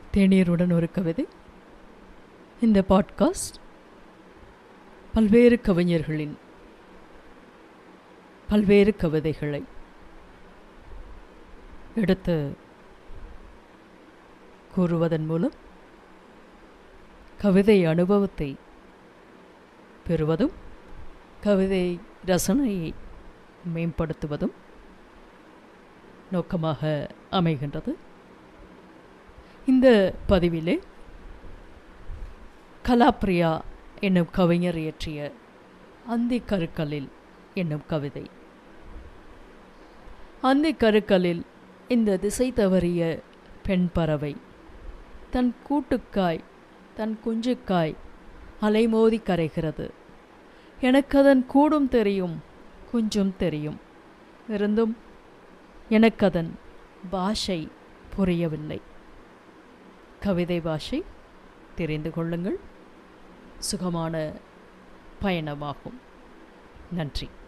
தேநீருடன் ஒரு கவிதை. இந்த பாட்காஸ்ட் பல்வேறு கவிஞர்களின் பல்வேறு கவிதைகளை எடுத்து கூறுவதன் மூலம் கவிதை அனுபவத்தை பெறுவதும் கவிதை ரசனையை மேம்படுத்துவதும் நோக்கமாக அமைகின்றது. இந்த பதிவிலே கலாப்ரியா என்னும் கவிஞர் இயற்றிய அந்தி கருக்கலில் என்னும் கவிதை. அந்தி கருக்கலில் இந்த திசை தவறிய பெண் பறவை தன் கூட்டுக்காய் தன் குஞ்சுக்காய் அலைமோதி கரைகிறது. எனக்கதன் கூடும் தெரியும், குஞ்சும் தெரியும். இருந்தும் எனக்கதன் பாஷை புரியவில்லை. கவிதை பாஷை தெரிந்து கொள்ளுங்கள், சுகமான பயணமாகும். நன்றி.